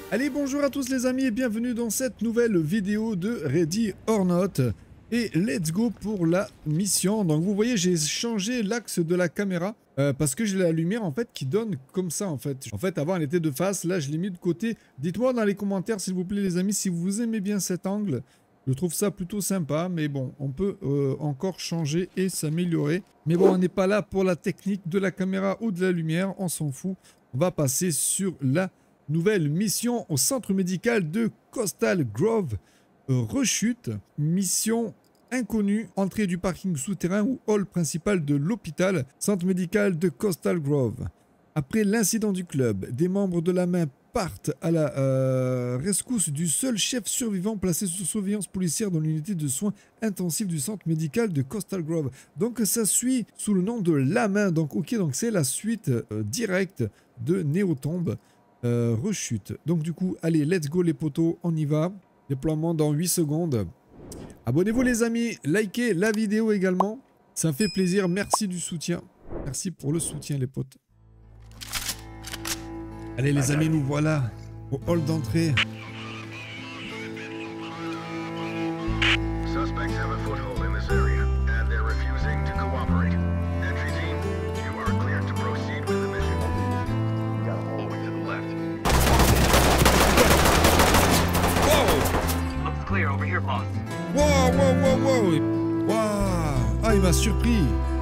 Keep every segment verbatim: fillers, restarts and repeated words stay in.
Allez, bonjour à tous les amis et bienvenue dans cette nouvelle vidéo de Ready or Not. Et let's go pour la mission. Donc vous voyez, j'ai changé l'axe de la caméra euh, parce que j'ai la lumière en fait qui donne comme ça en fait. En fait, avant elle était de face, là je l'ai mis de côté. Dites-moi dans les commentaires s'il vous plaît les amis si vous aimez bien cet angle. Je trouve ça plutôt sympa, mais bon, on peut euh, encore changer et s'améliorer. Mais bon, on n'est pas là pour la technique de la caméra ou de la lumière, on s'en fout. On va passer sur la nouvelle mission au centre médical de Coastal Grove. Euh, rechute, mission inconnue, entrée du parking souterrain ou hall principal de l'hôpital, centre médical de Coastal Grove. Après l'incident du club, des membres de la main partent à la euh, rescousse du seul chef survivant placé sous surveillance policière dans l'unité de soins intensifs du centre médical de Coastal Grove. Donc ça suit sous le nom de La Main. Donc ok, donc c'est la suite euh, directe de Néotombe. Euh, rechute. Donc du coup, allez, let's go les potos, on y va. Déploiement dans huit secondes. Abonnez-vous les amis, likez la vidéo également. Ça me fait plaisir, merci du soutien. Merci pour le soutien les potes. Allez les amis, nous voilà au hall d'entrée. Wow, wow, wow, wow. Wow. Ah, il m'a surpris.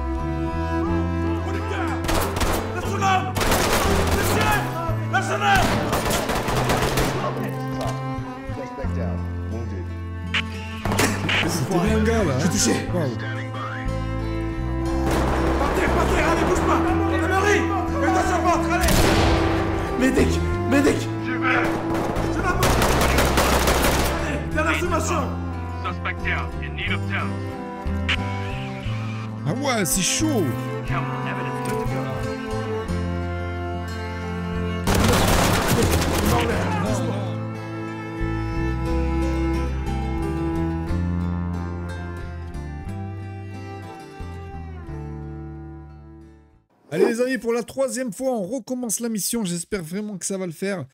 C'était bien un gars là. J'ai touché. Wow. Partez, partez, allez, bouge pas. Gendarmerie, mets-toi sur ventre, allez. Médic, médic. C'est la mort. Allez, dernière sommation. Suspect down, in need of town. Ah ouais, c'est chaud. Come on, evidence good to go. Allez les amis, pour la troisième fois, on recommence la mission. J'espère vraiment que ça va le faire.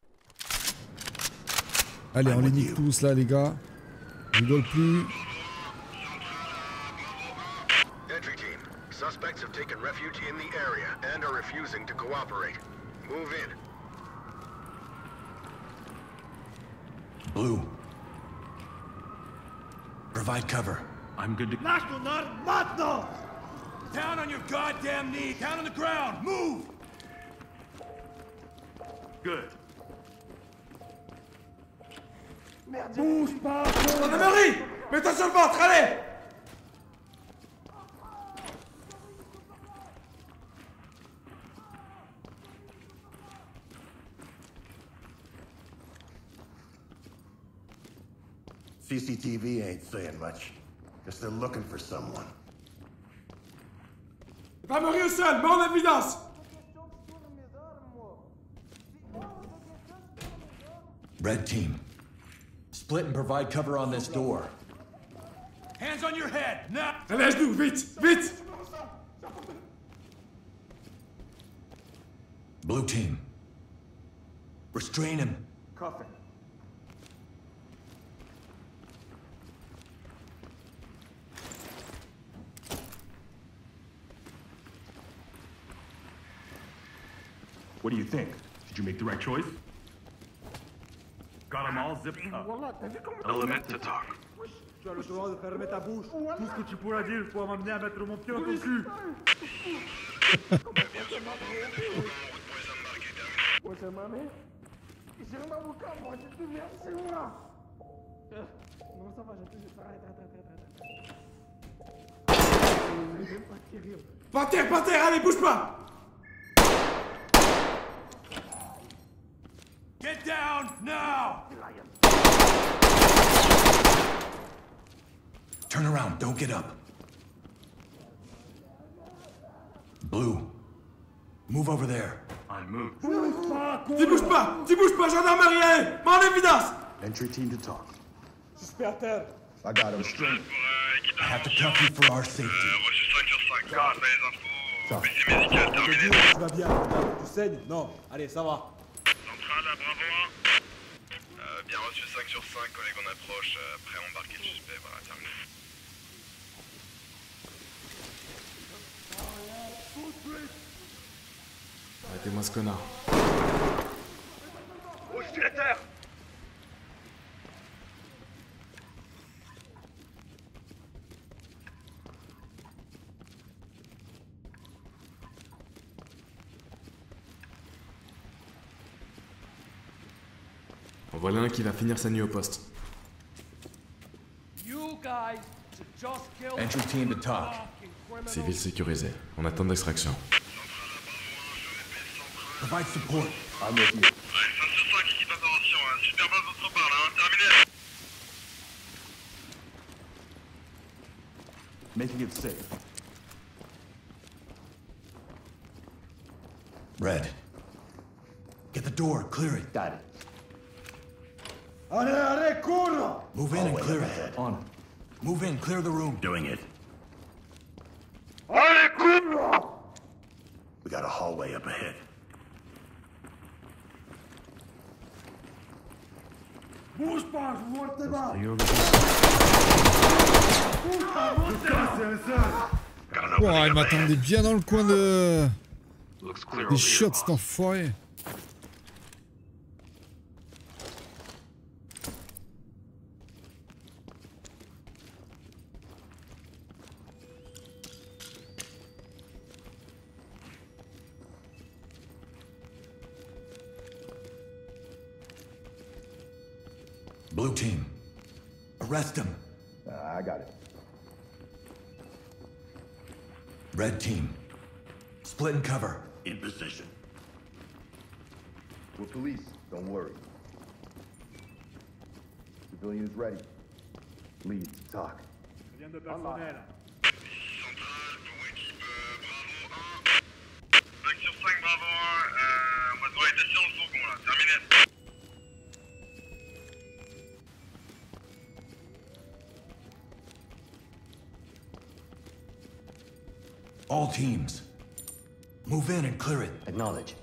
Allez, on les nique tous là, les gars. Je rigole plus. Entry team. Suspects have taken refuge in the area and are refusing to cooperate. Move in. Blue. Provide cover. I'm good to go. Down on your goddamn knee, down on the ground, move! Good. Bouge pas! Gendarmerie! Mets-toi sur le ventre, allez! C C T V ain't saying much. Guess they're looking for someone. Gendarmerie au sol, mets en évidence! Red team. Split and provide cover on this door. Hands on your head, now! Allez, à genoux, vite, vite! Blue team. Restrain him. Coffin. What do you think? Did you make the right choice? Got them all zipped up. Element to talk. Tu as le droit de fermer ta bouche. Tout ce que tu pourras dire pour m'amener à mettre mon pied dans ton cul. Par terre, par terre, allez, bouge pas! Get down, now! Turn around, don't get up. Blue. Move over there. I move. T'y bouge pas! T'y bouge pas, gendarmerie, allez! Mets en évidence! Entry team to talk. Suspect à terre. I got him. I have to cuff you for our safety. Garde les infos. Ça. Visée médicale terminée. Tu vas bien, regarde, tu saignes? Non. Allez, ça va. Centrale à Bravo un. Bien reçu cinq sur cinq, collègue en approche, euh, prêt à embarquer le suspect, voilà, terminé. Arrêtez-moi ce connard. Bouge-tu la terre! En voilà un qui va finir sa nuit au poste. Entry team to talk. Civil sécurisé. On attend d'extraction. Provide support. I'm with you. Ouais, cinq sur cinq, équipe d'intervention, hein. Super base d'autre part, là, hein. Terminé! Making it safe. Red. Get the door, clear it. Got it. Allez, allez, cours! Move in and clear it. On. Move in, clear the room. Doing it. Allez, cours! We got a hallway up ahead. Bouge pas, je vois tes mains! Oh, il m'attendait bien dans le coin de... Looks clear des over shots, here, cet boss. enfoiré. Blue team. Arrest him. Uh, I got it. Red team. Split and cover. In position. We're police, don't worry. Civilians ready. Lead, talk. Rien de personnel. Centrale pour équipe euh, Bravo un. cinq sur cinq, Bravo un. Euh, on va devoir être assis dans le fourgon, là. Terminé. All teams. Move in and clear it. Acknowledge.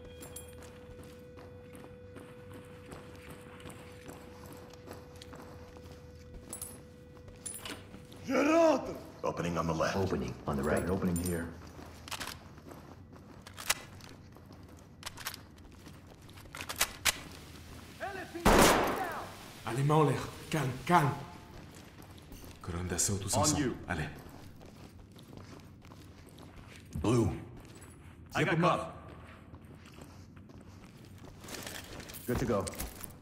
Je rentre! Opening on the left. Opening on the right. Got an opening here. Allez, mains en l'air. Calme, calme. Colonne d'assaut tous On ensemble. you. Allez. Blue. Zip him up. Good to go.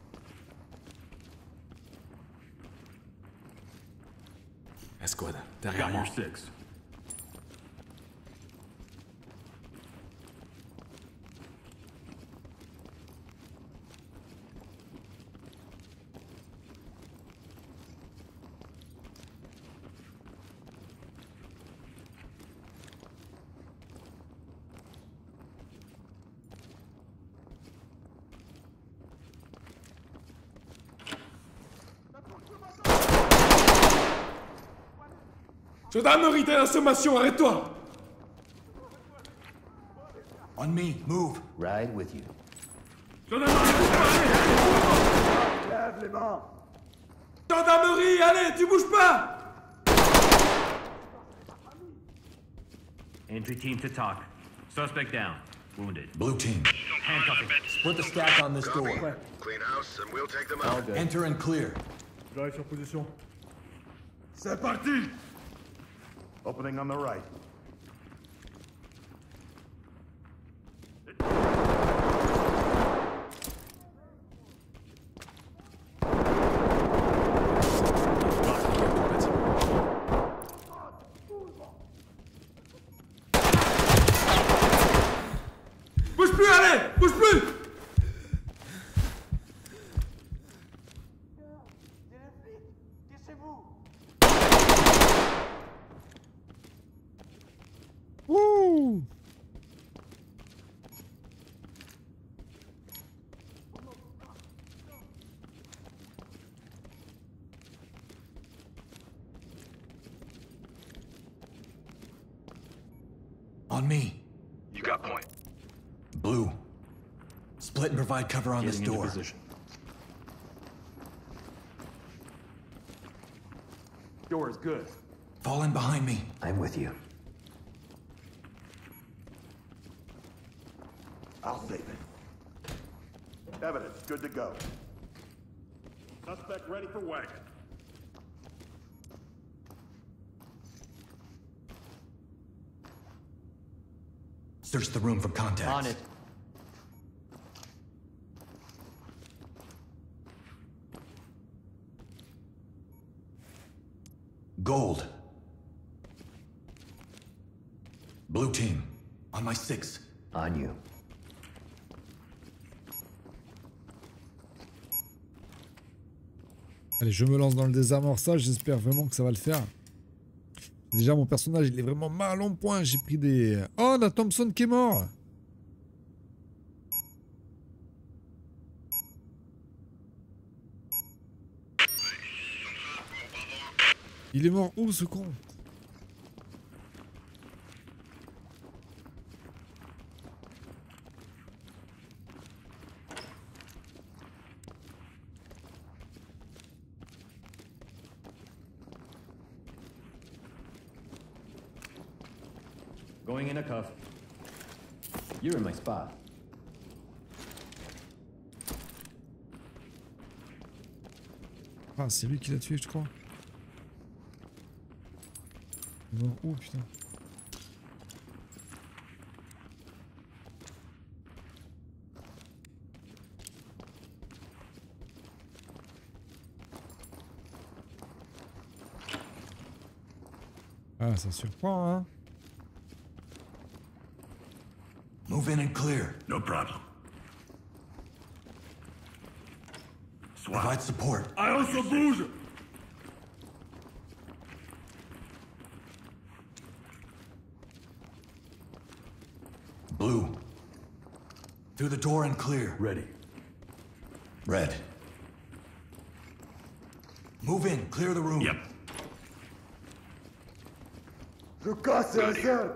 Escouade, derrière Got moi. your six. Gendarmerie, t'as la sommation, arrête-toi! On me. Move. Ride with you. Lève les mains! Gendarmerie, allez, tu bouges pas! Entry team to talk. Suspect down. Wounded. Blue team. Handcuffing. Split the stack on this Copy. door. Clean house and we'll take them All out. good. Enter and clear. J'arrive sur position. C'est parti! Opening on the right. Bouge plus, allez! Bouge plus! Ouh! On me. You got point. Blue. Split and provide cover on this Getting into door. position. Door is good. Fall in behind me. I'm with you. I'll save it. Evidence, good to go. Suspect ready for wagon. Search the room for contacts. On it. Gold. Blue team. On my six. On you. Allez, je me lance dans le désamorçage, j'espère vraiment que ça va le faire. Déjà, mon personnage, il est vraiment mal en point. J'ai pris des... Oh, on a Thompson qui est mort. Il est mort où, ce con? Going in a cuff. You're in my spot. Ah, c'est lui qui l'a tué, je crois. Bon, oh putain. Ah, ça surprend, hein. Move in and clear. No problem. Provide support. I also bouge. Blue. Through the door and clear. Ready. Red. Move in. Clear the room. Yep. Je casse un seul.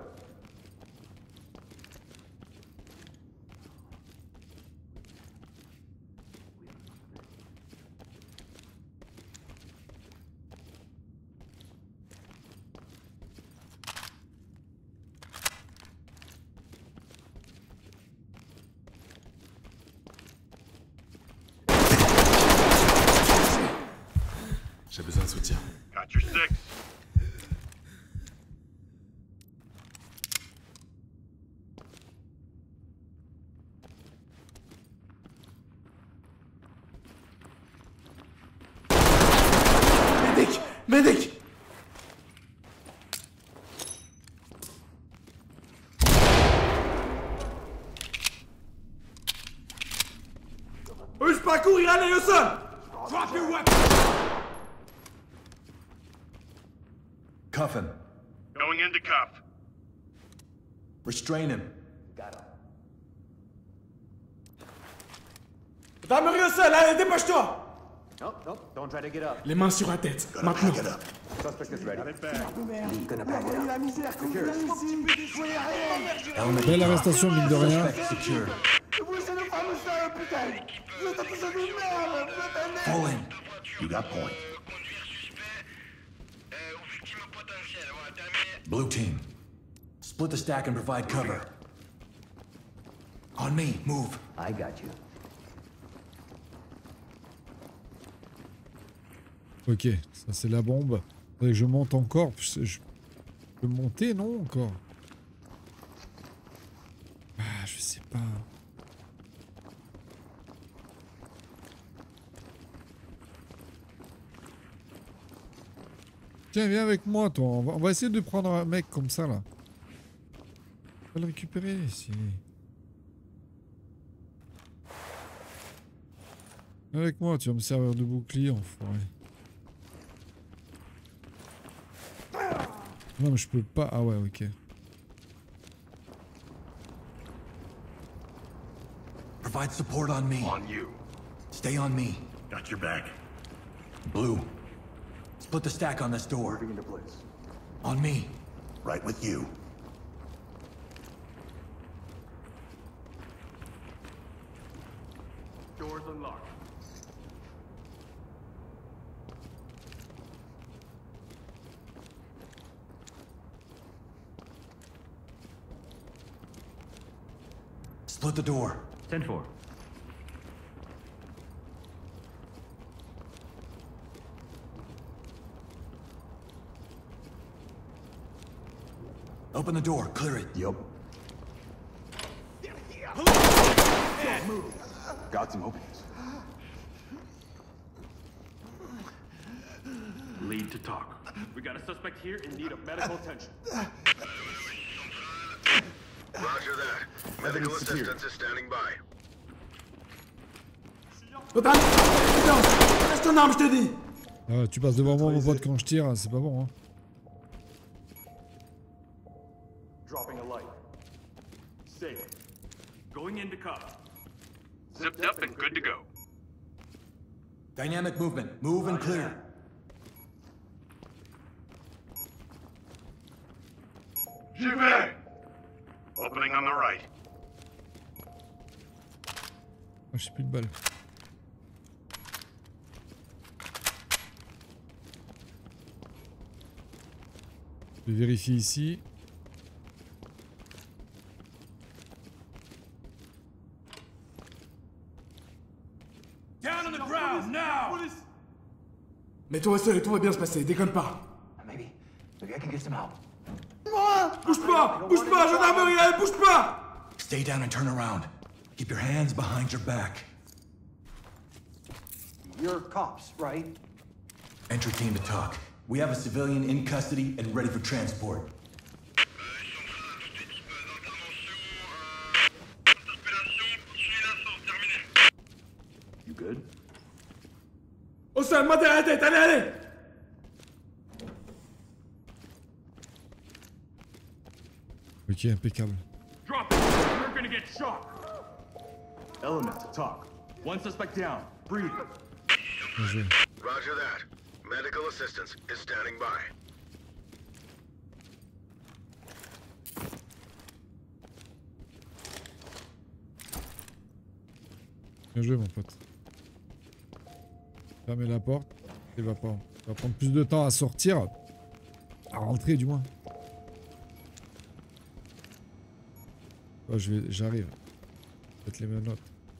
J'ai besoin de soutien. Got your six. Medic! Medic! Eux, je pas courir, allez au sol! Drop your weapon! Cuff him. Going into cuff. Restrain him. Gendarmerie au sol, allez, dépêche-toi! Nope, nope. Don't try to get up. Les mains sur la tête, maintenant. Suspect is ready. La misère qu'on vient ici. Soyez rien. Element Belle arrestation, mine de rien. suspect secured. Vous êtes le fameux sale, putain. Vous êtes un peu de merde. Vous êtes un merde. Fall in. You got point. Conduire suspect. Euh, aux victimes potentielles. Voilà, terminé. Blue team. Split the stack and provide cover. On me. Move. I got you. Ok, ça c'est la bombe. Faudrait que je monte encore. Je, je peux monter, non, encore? Ah, je sais pas. Tiens, viens avec moi, toi. On va, on va essayer de prendre un mec comme ça, là. On va le récupérer, ici. Viens avec moi, tu vas me servir de bouclier, enfoiré. Non, mais je peux pas. Ah ouais, ok. Provide support on me. On you. Stay on me. Got your back. Blue. Split the stack on this door. Into place. On me. Right with you. Doors unlocked. Split the door. ten four. Open the door. Clear it. Yup. Got some openings. Lead to talk. We got a suspect here in need of medical attention. Roger that. Medical assistance is standing by. Total, silence. Reste ton arme, je te dis. Ah, tu passes devant moi, mon pote, quand je tire, c'est pas bon, hein. Dropping a light. Safe. Going into cuffs. Zipped up and good to go. Dynamic movement. Move and clear. J'y vais! Opening on the right. Oh, j'ai plus de balles. Je vais vérifier ici. Down on the ground, now! Mets-toi au sol et tout va bien se passer, déconne pas. Maybe, maybe I can get some help. Bouge pas! Bouge pas! Gendarmerie, allez, bouge pas! Stay down and turn around. Keep your hands behind your back. You're cops, right? Entry team to talk. We have a civilian in custody and ready for transport. You good? Au sol, montez la tête, allez, allez! Ok, impeccable. Drop it! We're gonna get shot! Element to talk. One suspect down. Breathe. Bien joué. Roger that. Medical assistance is standing by. Bien joué, mon pote. Fermez la porte. Il va pas. Ça va prendre plus de temps à sortir. À rentrer, du moins. Oh, je vais, j'arrive. Faites les menottes.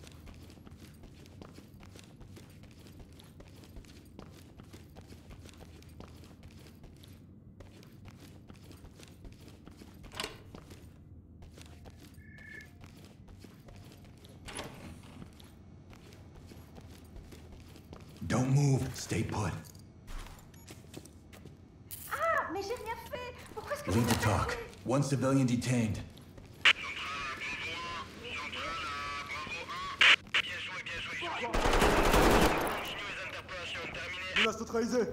Don't move. Stay put. Ah, mais j'ai rien fait. Pourquoi est-ce que Lead to talk. One civilian detained. Menace neutralisée.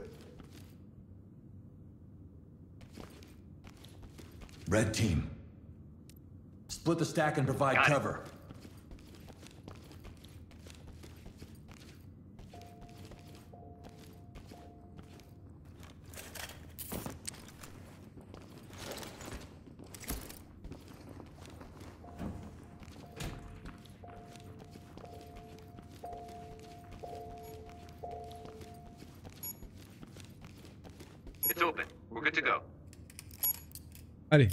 Red team. Split the stack and provide Got it. cover. It's open. We're good to go. Allez.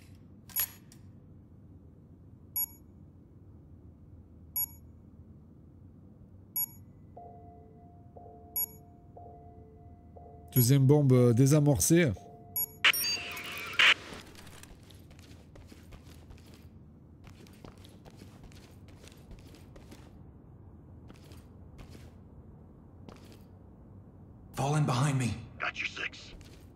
Deuxième bombe euh, désamorcée. Fall in behind me. Got your six.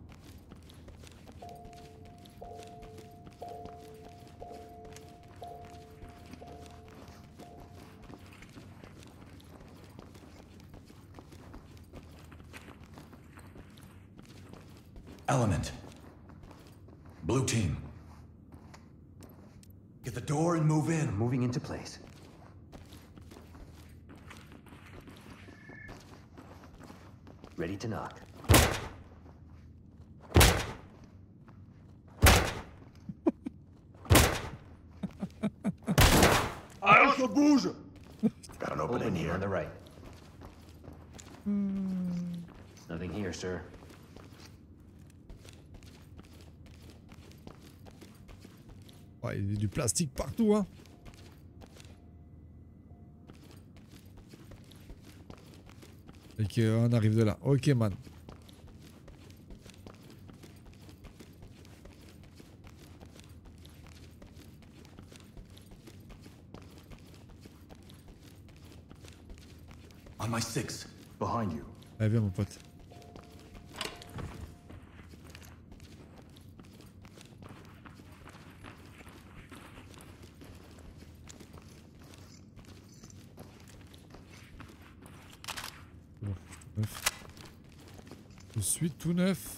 Element. Blue team. Get the door and move in. Moving into place. Ready to knock. Alpha, bouge! Got an opening Opening here. on the right. Nothing here, sir. Ouais, il y a du plastique partout, hein. Et qu'on arrive de là. Ok, man. On my six. Behind you. Allez, viens, mon pote. Bon, neuf. Je suis tout neuf.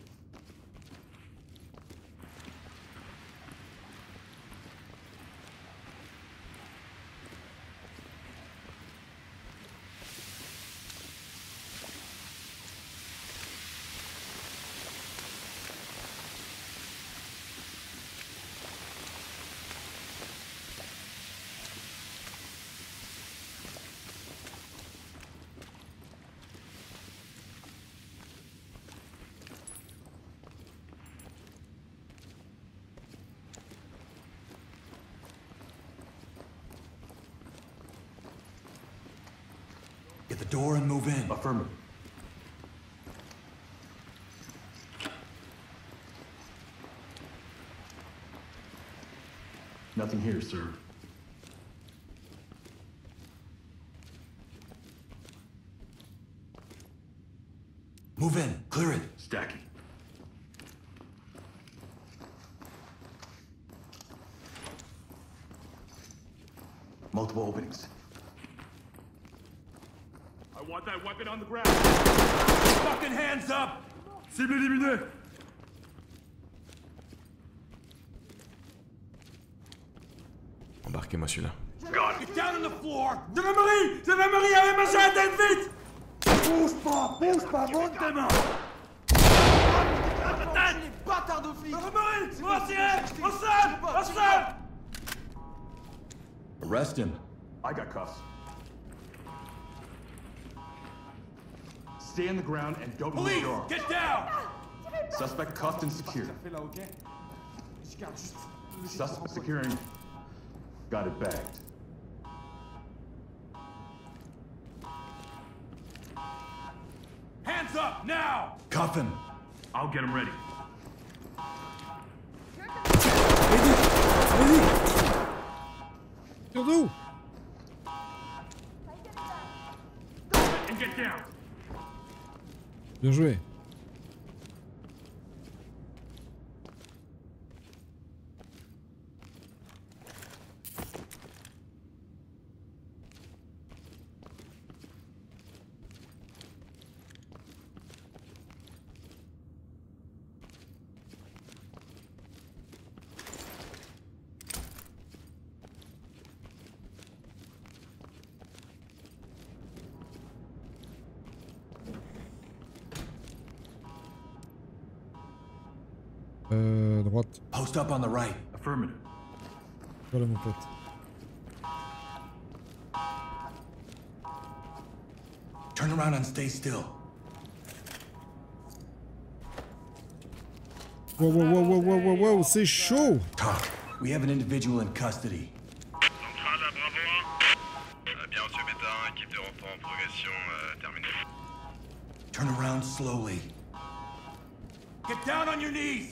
Get the door and move in. Affirmative. Nothing here, sir. Move in. Clear it. Stacking. Multiple openings. I want that weapon on the ground. Fucking hands up! Cible éliminée! Embarquez-moi celui-là. Get down on the floor! Gendarmerie! Gendarmerie, avec ma chaîne, vite! Bouge pas! Bouge pas! Monte tes mains! Les bâtards de flics! Gendarmerie! On va tirer! Au sol! Au sol! Arrest him. I got cuffs. Stay on the ground and don't move Police! your arm. Get down! Suspect cuffed and secured. Fais là, ok? Je garde juste... Suspect securing. Got it bagged. Hands up, now! Cuff him. I'll get him ready. Tire d'où? And get down. Bien joué. Euh, droite. Post up on the right. Affirmative. Voilà mon pote. Turn around and stay still. Wow, wow, wow, wow, wow, wow, wow, c'est chaud! Talk. We have an individual in custody. Centrale à Bravo un. Euh, bien reçu Beta un, équipe de repos en progression euh, terminée. Turn around slowly. Get down on your knees!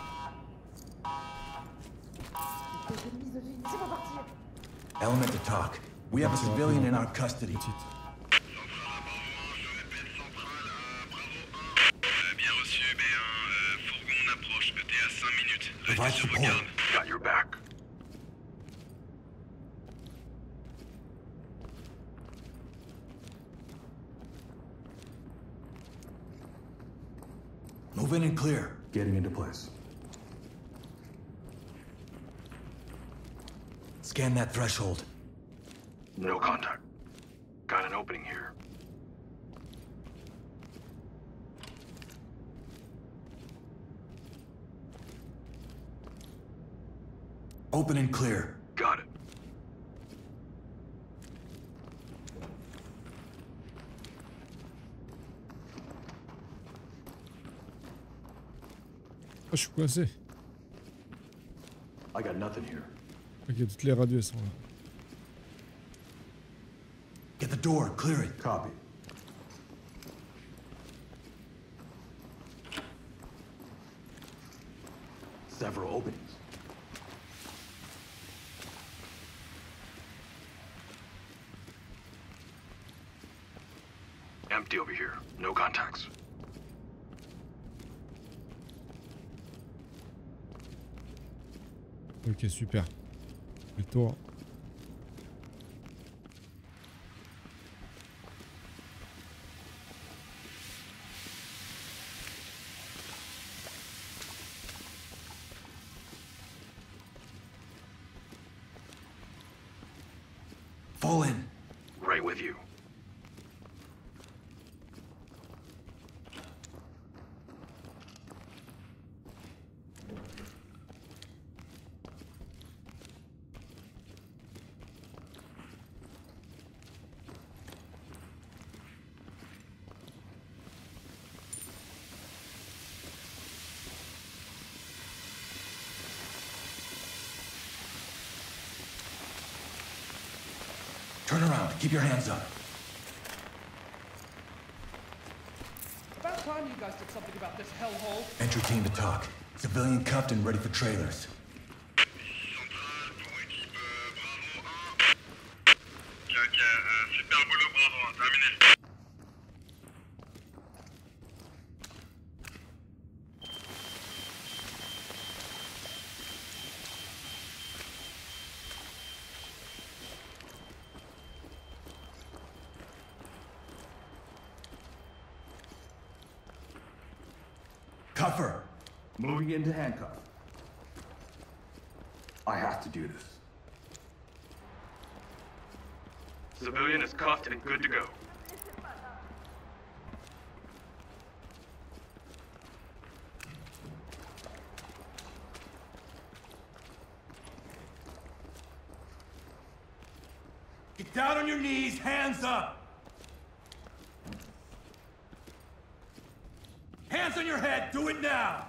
C'est pas parti. Element to talk. We have a civilian in our custody. Centrale à Bravo un, je répète, centrale à Bravo un. Euh, bien reçu B un, euh, fourgon en approche, E T A cinq minutes. Provide Restez sur vos support. gardes. Got your back. Move in and clear. Getting into place. Scan that threshold. No contact. Got an opening here. Open and clear. Got it. Ah, je suis coincé. I got nothing here. Ok, toutes les radios elles sont là. Get the door. Clear it. Copy. several openings. Empty over here. No contacts. Ok, super. Le tour. Fall in. Right with you. Turn around. Keep your hands up. About time you guys did something about this hellhole. Entry team to talk. Civilian cuffed and ready for trailers. Centrale pour équipe euh, Bravo un. Ok, ok, euh, super boulot Bravo un, terminé. Cuffer. Moving into handcuff. I have to do this. Civilian is cuffed and good to go. Get down on your knees, hands up! Hands on your head, do it now!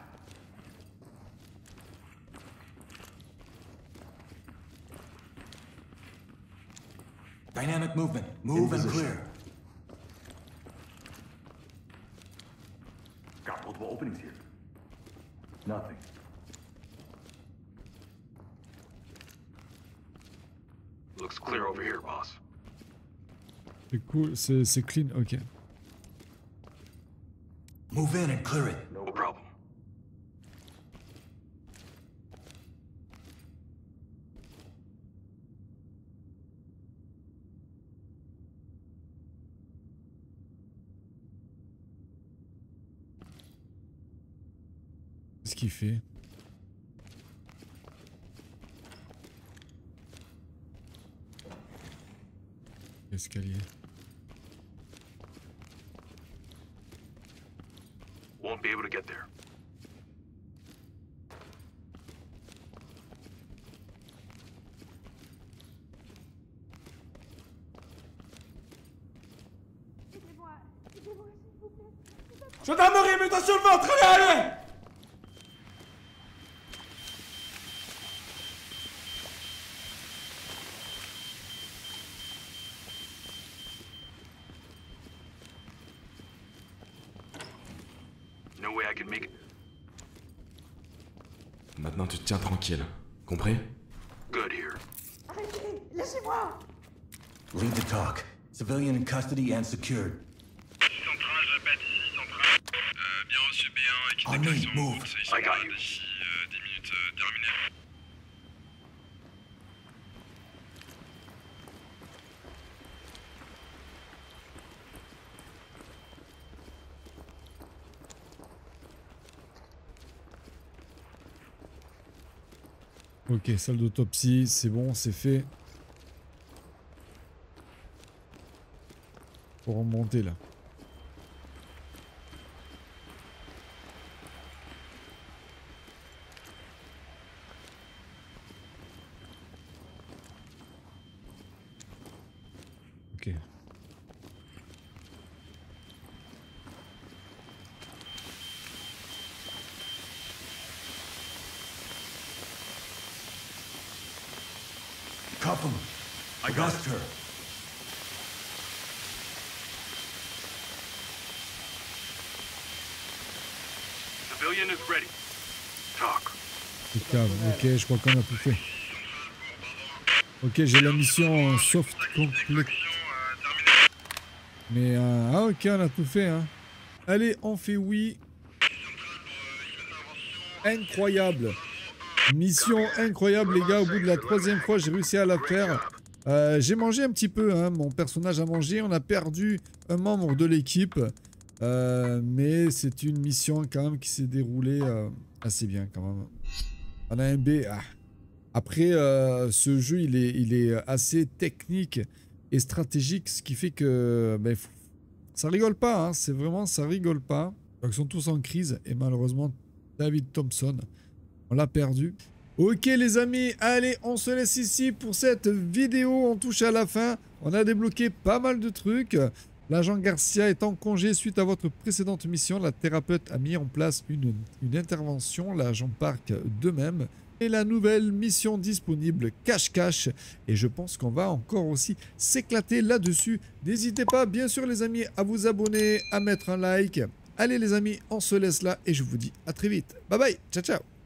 Dynamic movement. Move and clear. Got multiple openings here. Nothing. Looks clear over here, boss. C'est cool, c'est c'est clean, ok. Move in and clear it. No problem. Qu'est-ce qu'il fait? Escalier. Won't be able to get there. Aidez-moi, aidez-moi, s'il vous plaît. Gendarmerie, mets-toi sur le ventre, allez, allez! No way I can make it. Maintenant tu te tiens tranquille, compris? Good here. Arrêtez, laissez-moi. Lead to talk. Civilian in custody and secured. Centrale, je répète, ici, centrale. Euh, bien reçu B un, équipe On de me, collection en move. cours, c'est I got centrale you. d'ici euh, dix minutes euh, terminé. Ok, salle d'autopsie, c'est bon, c'est fait. Faut remonter là. Ok. Cuff him. I got Arrest her. Civilian is ready. Talk. C'est calme. Ok, je crois qu'on a tout fait. Ok, j'ai la mission en soft complète. Mais euh, ah ok, on a tout fait. Hein. Allez, on fait oui. Incroyable. Mission incroyable les gars. Au bout de la troisième fois, j'ai réussi à la faire. Euh, j'ai mangé un petit peu. Hein. Mon personnage a mangé. On a perdu un membre de l'équipe. Euh, mais c'est une mission quand même qui s'est déroulée euh, assez bien quand même. On a un B. Ah. Après, euh, ce jeu, il est, il est assez technique et stratégique, ce qui fait que ben, ça rigole pas. Hein. C'est vraiment, ça rigole pas. Donc, ils sont tous en crise et malheureusement, David Thompson, on l'a perdu. Ok les amis, allez, on se laisse ici pour cette vidéo. On touche à la fin. On a débloqué pas mal de trucs. L'agent Garcia est en congé suite à votre précédente mission. La thérapeute a mis en place une, une intervention. L'agent Park de même. Et la nouvelle mission disponible, cache-cache. Et je pense qu'on va encore aussi s'éclater là-dessus. N'hésitez pas, bien sûr les amis, à vous abonner, à mettre un like. Allez les amis, on se laisse là et je vous dis à très vite. Bye bye, ciao ciao.